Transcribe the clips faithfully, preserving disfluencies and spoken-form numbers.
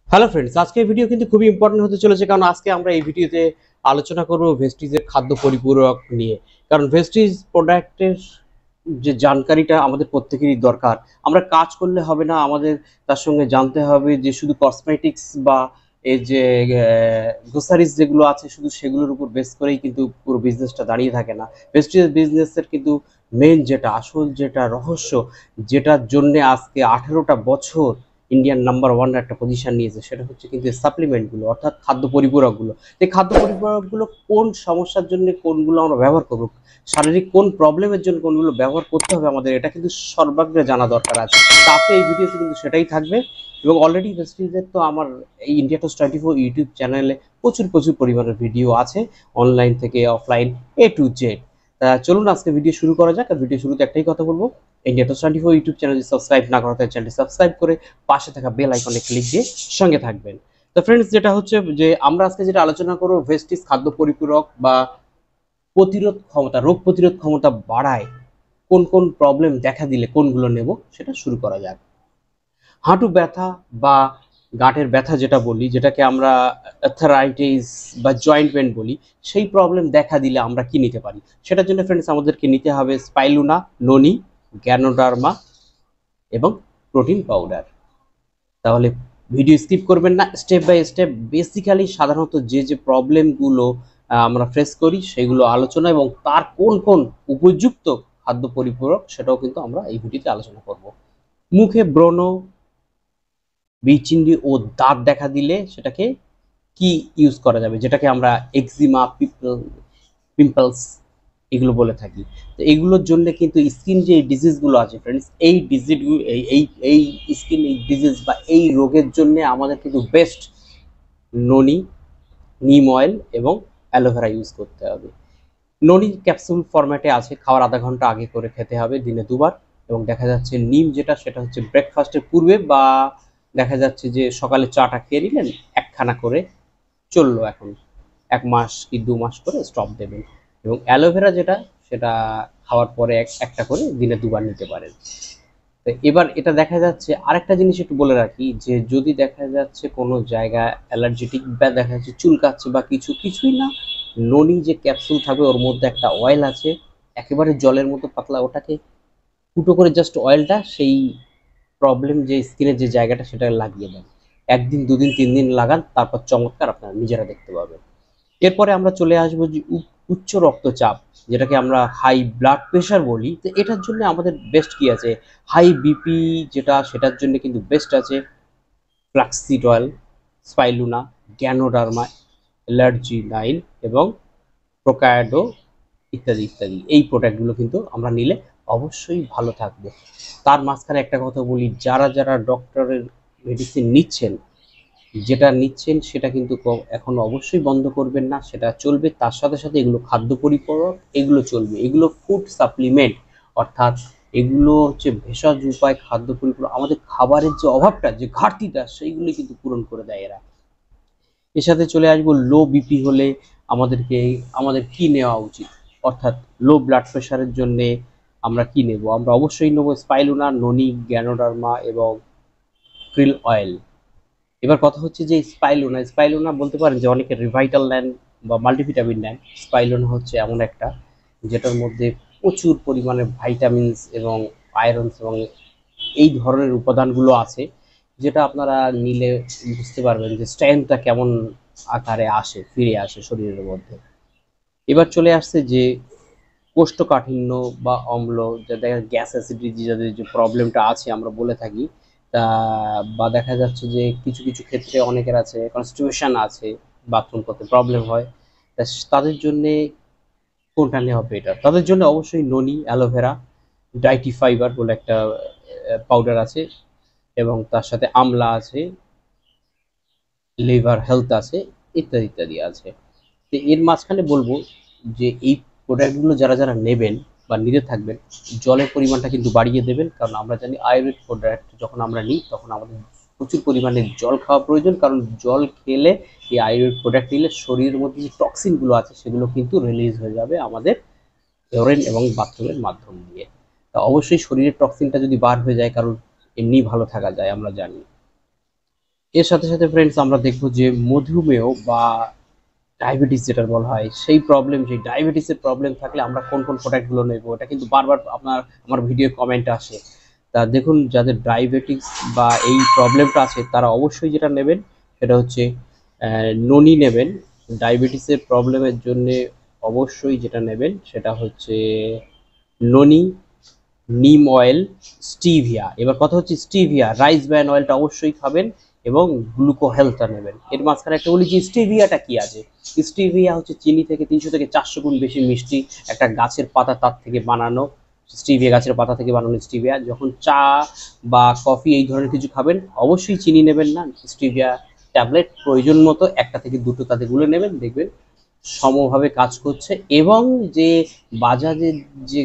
Hello friends, আজকের video কিন্তু খুবই ইম্পর্টেন্ট হতে চলেছে, কারণ আজকে আমরা এই ভিডিওতে আলোচনা করব ভেস্টিজের খাদ্য পরিপূরক নিয়ে। কারণ ভেস্টিজ প্রোডাক্টের যে জানকারিটা আমাদের প্রত্যেকেরই দরকার। আমরা কাজ করলে হবে না, আমাদের তার সঙ্গে জানতে হবে যে শুধু কসমেটিক্স বা এই যে গ্রোসারিজ যেগুলো আছে শুধু সেগুলোর উপর বেস করেই কিন্তু পুরো বিজনেসটা দাঁড়িয়ে থাকে না। ভেস্টিজ বিজনেসের কিন্তু মেন যেটা আসল যেটা রহস্য, যেটার জন্যে আজকে আঠেরোটা বছর ইন্ডিয়ান নাম্বার ওয়ান একটা পজিশন নিয়েছে, সেটা হচ্ছে কিন্তু সাপ্লিমেন্টগুলো, অর্থাৎ খাদ্য পরিপূরকগুলো। এই খাদ্য পরিপূরকগুলো কোন সমস্যার জন্য কোনগুলো আমরা ব্যবহার করবো, শারীরিক কোন প্রবলেমের জন্য কোনগুলো ব্যবহার করতে হবে আমাদের, এটা কিন্তু সর্বাগ্রে জানা দরকার আছে। তাতে এই ভিডিওতে কিন্তু সেটাই থাকবে। এবং অলরেডি ভেস্টিজের তো আমার এই ইন্ডিয়াটোস্ট টোয়েন্টি ফোর ইউটিউব চ্যানেলে প্রচুর প্রচুর পরিমাণের ভিডিও আছে, অনলাইন থেকে অফলাইন, এ টু জেড। তা চলুন আজকে ভিডিও শুরু করা যাক। আর ভিডিও শুরুতে একটাই কথা বলবো, ইন্ডিয়াটোস্ট twenty four YouTube channel subscribe না করা তাই চ্যানেলটি সাবস্ক্রাইব করে পাশে থাকা বেল আইকনে ক্লিক দিয়ে সঙ্গে থাকবেন। তো ফ্রেন্ডস, যেটা হচ্ছে যে আমরা আজকে যেটা আলোচনা করবো, ভেস্টিজ খাদ্য পরিপূরক বা প্রতিরোধ ক্ষমতা, রোগ প্রতিরোধ ক্ষমতা বাড়ায় কোন কোন প্রবলেম দেখা দিলে কোনগুলো নেব, সেটা শুরু করা যাক। হাঁটু ব্যথা বা গাঁটের ব্যথা যেটা বলি, যেটাকে আমরা অ্যাথারাইটিস বা জয়েন্ট পেন বলি, সেই প্রবলেম দেখা দিলে আমরা কি নিতে পারি? সেটার জন্য ফ্রেন্ডস আমাদেরকে নিতে হবে স্পাইলুনা, ননি, গ্যানোডার্মা এবং প্রোটিন পাউডার। তাহলে ভিডিও স্কিপ করবেন না, স্টেপ বাই স্টেপ বেসিক্যালি সাধারণত যে যে প্রবলেমগুলো আমরা ফেস করি সেগুলো আলোচনা এবং তার কোন কোন উপযুক্ত খাদ্য পরিপূরক সেটাও কিন্তু আমরা এই ভিডিওতে আলোচনা করব। মুখে ব্রণ, বিচিন্ডি ও দাঁত দেখা দিলে সেটাকে কি ইউজ করা যাবে, যেটাকে আমরা এক্সিমা, পিম্পল পিম্পলস এগুলো বলে থাকি। তো এগুলোর জন্য কিন্তু স্কিন যে ডিজিজগুলো আছে ফ্রেন্ডস, এই ডিজিজগুলো এই এই এই স্কিন এই ডিজিজ বা এই রোগের জন্য আমাদের কিন্তু বেস্ট ননি, নিম অয়েল এবং অ্যালোভেরা ইউজ করতে হবে। ননি ক্যাপসুল ফরম্যাটে আছে, খাওয়ার আধা ঘন্টা আগে করে খেতে হবে, দিনে দুবার। এবং দেখা যাচ্ছে নিম যেটা, সেটা হচ্ছে ব্রেকফাস্টের পূর্বে, বা দেখা যাচ্ছে যে সকালে চাটা খেয়ে নিলেন, একখানা করে চললো, এখন এক মাস কি দু মাস করে স্টপ দেবেন। এবং অ্যালোভেরা যেটা, সেটা খাওয়ার পরে এক একটা করে দিনে দুবার নিতে পারেন। তো এবার এটা দেখা যাচ্ছে আরেকটা জিনিস একটু বলে রাখি, যে যদি দেখা যাচ্ছে কোনো জায়গায় অ্যালার্জেটিক বা দেখা যাচ্ছে চুলকাচ্ছে বা কিছু কিছুই না, ননি যে ক্যাপসুল থাকবে ওর মধ্যে একটা অয়েল আছে, একেবারে জলের মতো পাতলা, ওটাকে ফুটো করে জাস্ট অয়েলটা সেই প্রবলেম যে স্কিনের যে জায়গাটা সেটা লাগিয়ে দেন। একদিন দুদিন তিন দিন লাগান, তারপর চমৎকার আপনারা নিজেরা দেখতে পাবেন। এরপরে আমরা চলে আসবো যে উচ্চ রক্তচাপ, যেটাকে আমরা হাই ব্লাড প্রেশার বলি। তো এটার জন্য আমাদের বেস্ট কি আছে? হাই বিপি যেটা, সেটার জন্য কিন্তু বেস্ট আছে flaxseed oil, spirulina, ganoderma, L arginine এবং প্রোকায়াডো ইত্যাদি ইত্যাদি। এই প্রোডাক্টগুলো কিন্তু আমরা নিলে অবশ্যই ভালো থাকবে। তার মাঝখানে একটা কথা বলি, যারা যারা ডক্টরের মেডিসিন নিচ্ছেন, যেটা নিচ্ছেন সেটা কিন্তু এখন অবশ্যই বন্ধ করবেন না, সেটা চলবে। তার সাথে সাথে এগুলো খাদ্য পরিপূরক, এগুলো চলবে, এগুলো ফুড সাপ্লিমেন্ট, অর্থাৎ এগুলো হচ্ছে ভেষজ উপায় খাদ্য পরিপূরক। আমাদের খাবারের যে অভাবটা, যে ঘাটতিটা, সেইগুলি কিন্তু পূরণ করে দেয় এরা। এর সাথে চলে আসবো লো বিপি হলে আমাদেরকে আমাদের কি নেওয়া উচিত, অর্থাৎ লো ব্লাড প্রেশারের জন্য আমরা কি নেব? আমরা অবশ্যই নেবো স্পাইলুনা, ননি, গ্যানোডার্মা এবং ক্রিল অয়েল। এবার কথা হচ্ছে যে স্পাইলুনা, স্পাইলুনা বলতে পারেন যে অনেকে রিভাইটাল নেন বা মাল্টিভিটামিন নেন। স্পাইলুনা হচ্ছে এমন একটা, যেটার মধ্যে প্রচুর পরিমাণে ভাইটামিনস এবং আয়রনস এবং এই ধরনের উপাদানগুলো আছে, যেটা আপনারা নিলে বুঝতে পারবেন যে স্ট্রেংথটা কেমন আকারে আসে, ফিরে আসে শরীরের মধ্যে। এবার চলে আসছে যে কোষ্ঠকাঠিন্য বা অম্ল, যাদের গ্যাস অ্যাসিডিটি, যাদের যে প্রবলেমটা আছে আমরা বলে থাকি, তা বা দেখা যাচ্ছে যে কিছু কিছু ক্ষেত্রে অনেকের আছে কনস্টিপেশন আছে, বাথরুম করতে প্রবলেম হয়, তা তাদের জন্যে কোনটা নেওয়া বেটার? তাদের জন্য অবশ্যই ননি, অ্যালোভেরা, ডাইটি ফাইবার বলে একটা পাউডার আছে, এবং তার সাথে আমলা আছে, লিভার হেলথ আছে, ইত্যাদি ইত্যাদি আছে। তো এর মাঝখানে বলবো যে এই প্রোডাক্টগুলো যারা যারা নেবেন বা নিতে থাকবেন, জলের পরিমাণটা কিন্তু বাড়িয়ে দেবেন। কারণ আমরা জানি আয়ুর্বেদ প্রোডাক্ট যখন আমরা নিই তখন আমাদের প্রচুর পরিমাণে জল খাওয়া প্রয়োজন, কারণ জল খেলে, এই আয়ুর্বেদ প্রোডাক্ট নিলে শরীরের মধ্যে যে টক্সিনগুলো আছে সেগুলো কিন্তু রিলিজ হয়ে যাবে আমাদের ইউরিন এবং বাথরুমের মাধ্যম দিয়ে। তা অবশ্যই শরীরের টক্সিনটা যদি বার হয়ে যায়, কারণ এমনি ভালো থাকা যায় আমরা জানি। এর সাথে সাথে ফ্রেন্ডস আমরা দেখবো যে মধুমেহ বা ডায়াবেটিস যেটা বলা হয় সেই প্রবলেম, সেই ডায়াবেটিসের প্রবলেম থাকলে আমরা কোন কোন প্রোডাক্টগুলো নেব, এটা কিন্তু বারবার আপনার আমার ভিডিও কমেন্ট আসে। তা দেখুন, যাদের ডায়াবেটিস বা এই প্রবলেমটা আছে তারা অবশ্যই যেটা নেবেন সেটা হচ্ছে ননি নেবেন। ডায়াবেটিসের প্রবলেমের জন্য অবশ্যই যেটা নেবেন সেটা হচ্ছে ননি, নিম অয়েল, স্টিভিয়া। এবার কথা হচ্ছে স্টিভিয়া, রাইস ব্র্যান অয়েলটা অবশ্যই খাবেন এবং গ্লুকো হেলথটা নেবেন। এর মাঝখানে একটা বলি যে স্টিভিয়াটা কি আছে। স্টিভিয়া হচ্ছে চিনি থেকে তিনশো থেকে চারশো গুণ বেশি মিষ্টি, একটা গাছের পাতা তার থেকে বানানো। স্টিভিয়া গাছের পাতা থেকে বানানো স্টিভিয়া। যখন চা বা কফি এই ধরনের কিছু খাবেন অবশ্যই চিনি নেবেন না, স্টিভিয়া ট্যাবলেট প্রয়োজন মতো একটা থেকে দুটো তাতে গুলে নেবেন, দেখবেন সমভাবে কাজ করছে। এবং যে বাজাজের যে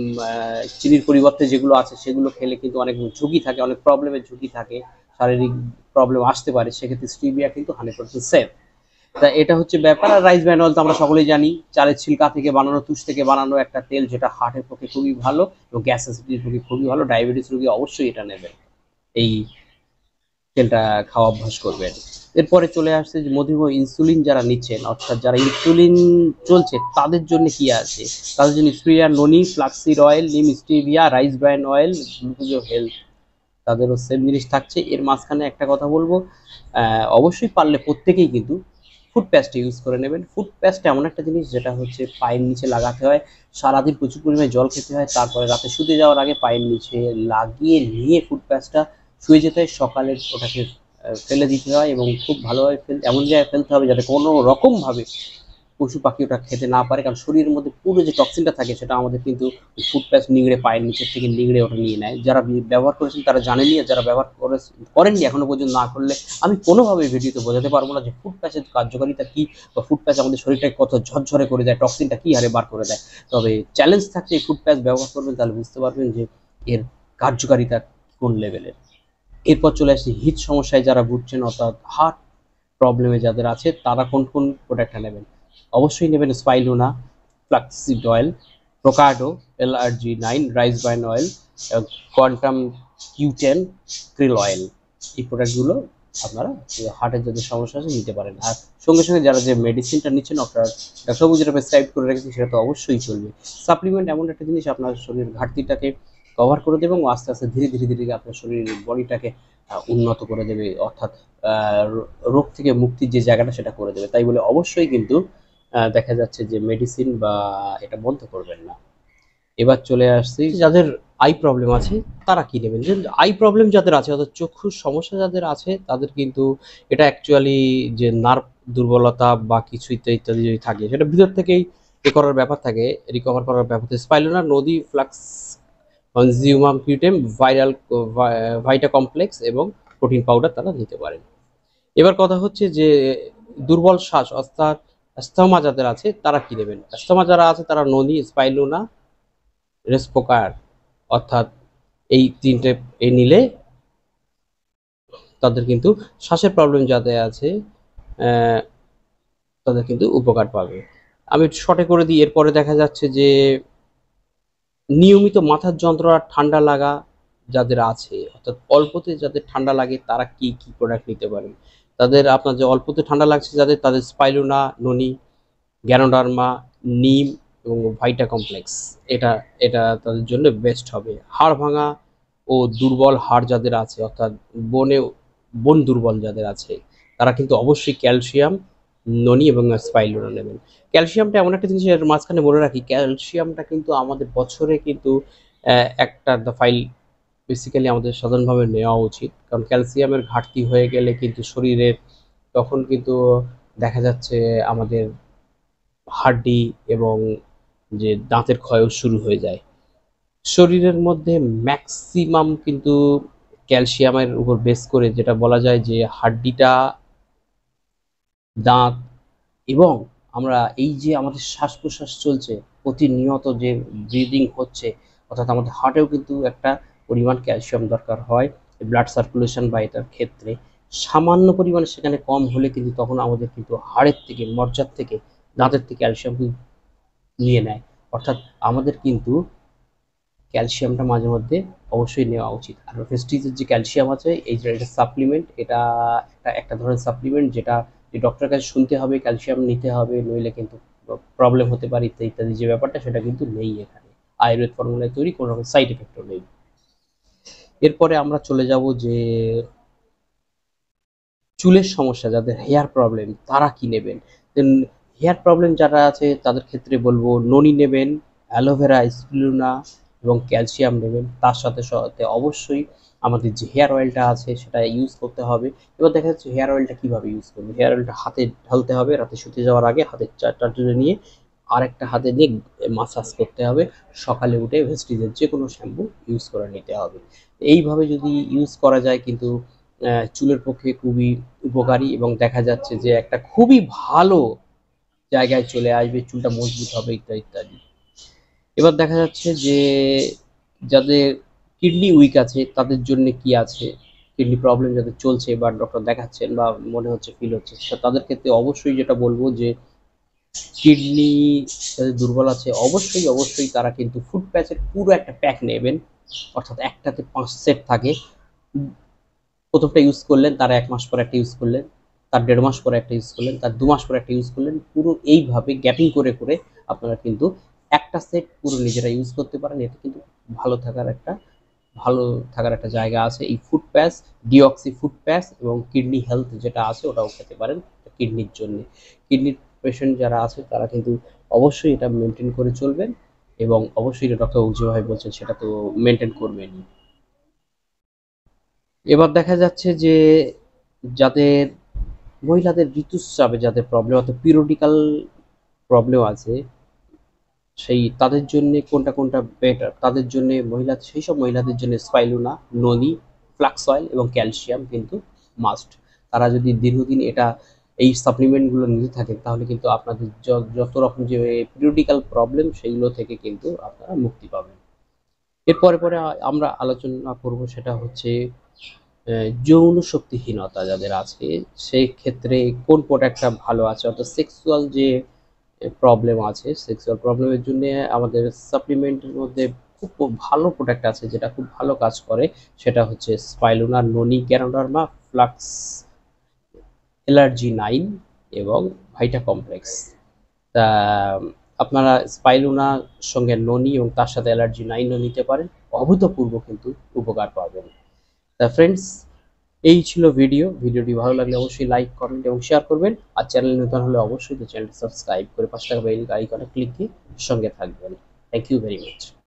চিনির পরিবর্তে যেগুলো আছে সেগুলো খেলে কিন্তু অনেক ঝুঁকি থাকে, অনেক প্রবলেমের ঝুঁকি থাকে, শারীরিক প্রবলেম আসতে পারে, সেক্ষেত্রে স্টিভিয়া কিন্তু হান্ড্রেড পার্সেন্ট সেফ। তা এটা হচ্ছে ব্যাপার। আর রাইস ব্র্যান অয়েল তো আমরা সকলেই জানি, চালের ছিলকা থেকে বানানো, তুষ থেকে বানানো একটা তেল, যেটা হার্টের পক্ষে খুবই ভালো এবং গ্যাস অ্যাসিডিটির পক্ষে খুবই ভালো। ডায়াবেটিস রোগী অবশ্যই এটা নেবেন, এই তেলটা খাওয়া অভ্যাস করবেন। এরপরে চলে আসছে যে মধুমেহ ইনসুলিন যারা নিচ্ছেন, অর্থাৎ যারা ইনসুলিন চলছে তাদের জন্য কি আছে। তাদের জন্য স্প্রিয়া, noni, flaxseed oil, neem, stevia, rice bran oil, গ্লুকোজো হেলথ, তাদেরও সেম জিনিস থাকছে। এর মাঝখানে একটা কথা বলবো, অবশ্যই পারলে প্রত্যেকেই কিন্তু ফুড প্যাস্ট ইউজ করে নেবেন। ফুড প্যাস্ট এমন একটা জিনিস যেটা হচ্ছে পায়ের নিচে লাগাতে হয়, সারাদিন প্রচুর পরিমাণে জল খেতে হয়, তারপরে রাতে শুতে যাওয়ার আগে পায়ের নিচে লাগিয়ে নিয়ে ফুড প্যাস্টটা শুয়ে যেতে হয়, সকালে ওটাকে ফেলে দিতে হয় এবং খুব ভালোভাবে ফেল এমন জায়গায় ফেলতে হবে যাতে কোনো রকমভাবে পশু পাখি ওটা খেতে না পারে, কারণ শরীরের মধ্যে পুরো যে টক্সিনটা থাকে সেটা আমাদের কিন্তু ফুড প্যাস্ট নিংড়ে পায়ের নিচের থেকে নিংড়ে ওটা নিয়ে নেয়। যারা ব্যবহার করেছেন তারা জানেনই, আর যারা ব্যবহার করে করেননি এখনো পর্যন্ত না করলে আমি কোনোভাবে ভিডিওতে বোঝাতে পারবো না যে ফুড প্যাচের কার্যকারিতা কী বা ফুড প্যাচ আমাদের শরীরটাকে কত ঝরঝরে করে দেয়, টক্সিনটা কী হারে বার করে দেয়। তবে চ্যালেঞ্জ থাকছে এই ফুড প্যাচ ব্যবহার করবেন, তাহলে বুঝতে পারবেন যে এর কার্যকারিতা কোন লেভেলের। এরপর চলে আসছে হিট সমস্যায় যারা ভুগছেন, অর্থাৎ হার্ট প্রবলেমে যাদের আছে তারা কোন কোন প্রোডাক্টটা নেবেন। অবশ্যই নেবেন স্পাইলুনা, ফ্লাক্সিড অয়েল, প্রোকার্ডো, L arginine, rice bran oil, quantum Q ten, krill oil. এই প্রোডাক্টগুলো আপনারা হার্টের যাদের সমস্যা আছে নিতে পারেন। আর সঙ্গে সঙ্গে যারা যে মেডিসিনটা নিচ্ছেন, আপনার ডাক্তারবাবু যেটা প্রেসক্রাইব করে রেখেছে সেটা তো অবশ্যই চলবে। সাপ্লিমেন্ট এমন একটা জিনিস আপনার শরীরের ঘাটতিটাকে কভার করে দেবে এবং আস্তে আস্তে ধীরে ধীরে ধীরে আপনার শরীরের বডিটাকে উন্নত করে দেবে, অর্থাৎ রোগ থেকে মুক্তির যে জায়গাটা সেটা করে দেবে। তাই বলে অবশ্যই কিন্তু দেখা যাচ্ছে যে মেডিসিন বা এটা বন্ধ করবেন না। এবার চলে আসছি যাদের আই প্রবলেম আছে তারা কি নেবেন। যে আই প্রবলেম যাদের আছে, অর্থাৎ চক্ষুর সমস্যা যাদের আছে, তাদের কিন্তু এটা অ্যাকচুয়ালি যে নার্ভ দুর্বলতা বা কিছু ইত্যাদি ইত্যাদি যদি থাকে সেটা ভিতর থেকেই এ করার ব্যাপার থাকে, রিকভার করার ব্যাপার থাকে। স্পাইলুনা, নদী, ফ্লাক্স, কনজিউমাম কিউটেম, ভাইরাল ভাইটা কমপ্লেক্স এবং প্রোটিন পাউডার তারা নিতে পারেন। এবার কথা হচ্ছে যে দুর্বল শ্বাস অর্থাৎ অ্যাস্থমা যাদের আছে তারা কি নেবেন। অ্যাস্থমা যারা আছে তারা ননি, স্পাইলুনা, রেসপোকার, অর্থাৎ এই তিনটে এ নিলে তাদের কিন্তু শ্বাসের প্রবলেম যাদের আছে তাদের কিন্তু উপকার পাবে। আমি শর্টে করে দিই। এরপরে দেখা যাচ্ছে যে নিয়মিত মাথার যন্ত্রণা, ঠান্ডা লাগা যাদের আছে, অর্থাৎ অল্পতে যাদের ঠান্ডা লাগে তারা কি কি প্রোডাক্ট নিতে পারেন। তাদের আপনার যে অল্পতে ঠান্ডা লাগছে যাদের, তাদের স্পাইলুনা, ননি, গ্যানোডার্মা, নিম এবং ভাইটা কমপ্লেক্স, এটা এটা তাদের জন্য বেস্ট হবে। হাড় ভাঙা ও দুর্বল হাড় যাদের আছে, অর্থাৎ বনে বন দুর্বল যাদের আছে, তারা কিন্তু অবশ্যই ক্যালসিয়াম, ননি এবং স্পাইলুনা নেবেন। ক্যালসিয়ামটা এমন একটা জিনিস, এর মাঝখানে বলে রাখি, ক্যালসিয়ামটা কিন্তু আমাদের বছরে কিন্তু একটা ফাইল বেসিক্যালি আমাদের সাধারণভাবে নেওয়া উচিত, কারণ ক্যালসিয়ামের ঘাটতি হয়ে গেলে কিন্তু শরীরের তখন কিন্তু দেখা যাচ্ছে আমাদের হাড্ডি এবং যে দাঁতের ক্ষয়ও শুরু হয়ে যায়। শরীরের মধ্যে ম্যাক্সিমাম কিন্তু ক্যালসিয়ামের উপর বেস করে যেটা বলা যায় যে হাড্ডিটা, দাঁত এবং আমরা এই যে আমাদের শ্বাস প্রশ্বাস চলছে প্রতিনিয়ত যে ব্রিদিং হচ্ছে, অর্থাৎ আমাদের হার্টেও কিন্তু একটা পরিমাণ ক্যালসিয়াম দরকার হয় ব্লাড সার্কুলেশন বা এটার ক্ষেত্রে। সামান্য পরিমাণে সেখানে কম হলে কিন্তু তখন আমাদের কিন্তু হাড়ের থেকে, মজ্জার থেকে, দাঁতের থেকে ক্যালসিয়াম নিয়ে নেয়। অর্থাৎ আমাদের কিন্তু ক্যালসিয়ামটা মাঝে মধ্যে অবশ্যই নেওয়া উচিত। আর ভেস্টিজের যে ক্যালসিয়াম আছে এই যে এটা সাপ্লিমেন্ট, এটা একটা একটা ধরনের সাপ্লিমেন্ট যেটা ডক্টরের কাছে শুনতে হবে ক্যালসিয়াম নিতে হবে, নইলে কিন্তু প্রবলেম হতে পারে ইত্যাদি ইত্যাদি। যে ব্যাপারটা সেটা কিন্তু নেই এখানে, আয়ুর্বেদ ফর্মুলায় তৈরি, কোনো রকম সাইড এফেক্টও নেই। এরপরে আমরা চলে যাব যে চুলের সমস্যা, যাদের হেয়ার প্রবলেম তারা কি নেবেন। দেন হেয়ার প্রবলেম যারা আছে তাদের ক্ষেত্রে বলবো ননি নেবেন, অ্যালোভেরা, স্পিরুলিনা এবং ক্যালসিয়াম নেবেন। তার সাথে সাথে অবশ্যই আমাদের যে হেয়ার অয়েলটা আছে সেটা ইউজ করতে হবে। এবার দেখা যাচ্ছে হেয়ার অয়েলটা কীভাবে ইউজ করবে। হেয়ার অয়েলটা হাতে ঢালতে হবে, রাতে শুতে যাওয়ার আগে হাতের চারটা তুলে নিয়ে আরেকটা হাতে নিয়ে মাসাজ করতে হবে। সকালে উঠে ভেস্টিজের যে কোনো শ্যাম্পু ইউজ করে নিতে হবে। এইভাবে যদি ইউজ করা যায় কিন্তু চুলের পক্ষে খুবই উপকারী, এবং দেখা যাচ্ছে যে একটা খুবই ভালো জায়গায় চলে আসবে, চুলটা মজবুত হবে ইত্যাদি ইত্যাদি। এবার দেখা যাচ্ছে যে যাদের কিডনি উইক আছে তাদের জন্য কি আছে, কিডনি প্রবলেম যাদের চলছে বা ডক্টর দেখাচ্ছেন বা মনে হচ্ছে ফিল হচ্ছে, তাদের ক্ষেত্রে অবশ্যই যেটা বলবো যে কিডনি যাদের দুর্বল আছে অবশ্যই অবশ্যই তারা কিন্তু ফুড প্যাচের পুরো একটা প্যাক নেবেন। অর্থাৎ একটাতে পাঁচ সেট থাকে। প্রথমটা ইউজ করলেন, তার এক মাস পর একটা ইউজ করলেন, তার দেড় মাস পরে একটা ইউজ করলেন, তার দু মাস পরে একটা ইউজ করলেন। পুরো এইভাবে গ্যাপিং করে করে আপনারা কিন্তু একটা সেট পুরো নিজেরা ইউজ করতে পারেন। এতে কিন্তু ভালো থাকার একটা ভালো থাকার একটা জায়গা আছে। এই ফুড প্যাচ, ডিঅক্সি ফুড প্যাচ এবং কিডনি হেলথ যেটা আছে ওটাও খেতে পারেন কিডনির জন্য। কিডনির পেশেন্ট যারা আছে তারা কিন্তু অবশ্যই এটা মেনটেন করে চলবেন, এবং অবশ্যই ডক্টর যেভাবে বলছেন সেটা তো মেনটেন করবেনই। এবার দেখা যাচ্ছে যে যাদের মহিলাদের ঋতুস্রাবে যাদের প্রবলেম, অর্থাৎ পিরিয়ডিক্যাল প্রবলেম আছে, সেই তাদের জন্য কোনটা কোনটা বেটার, তাদের জন্য মহিলা সেই সব মহিলাদের জন্য স্পাইরুলিনা, ননি, ফ্লাক্স অয়েল এবং ক্যালসিয়াম কিন্তু মাস্ট। তারা যদি দীর্ঘদিন এটা এই সাপ্লিমেন্টগুলো নিতে থাকেন তাহলে কিন্তু আপনাদের যত রকম যে পিরিয়ডিক্যাল প্রবলেম সেগুলো থেকে কিন্তু আপনারা মুক্তি পাবেন। এরপরে পরে আমরা আলোচনা করব সেটা হচ্ছে যৌন শক্তিহীনতা যাদের আছে সেই ক্ষেত্রে কোন প্রোডাক্টটা ভালো আছে, অর্থাৎ সেক্সুয়াল যে প্রবলেম আছে সেক্সুয়াল প্রবলেমের জন্য আমাদের সাপ্লিমেন্টের মধ্যে খুব ভালো প্রোডাক্ট আছে যেটা খুব ভালো কাজ করে। সেটা হচ্ছে স্পাইরুলিনা, ননি, গ্যানোডার্মা, ফ্লাক্স, এল-আর্জিনাইন এবং ভাইটা কমপ্লেক্স। তা আপনারা স্পাইরুলিনার সঙ্গে ননি এবং তার সাথে এল-আর্জিনাইনও নিতে পারেন, অভূতপূর্ব কিন্তু উপকার পাবেন। তা ফ্রেন্ডস, এই ছিল ভিডিও। ভিডিওটি ভালো লাগলে অবশ্যই লাইক, কমেন্ট এবং শেয়ার করবেন। আর চ্যানেল নতুন হলে অবশ্যই চ্যানেলটি সাবস্ক্রাইব করে পাশে থাকা বেল আইকনে ক্লিক দিয়ে সঙ্গে থাকবেন। Thank you very much.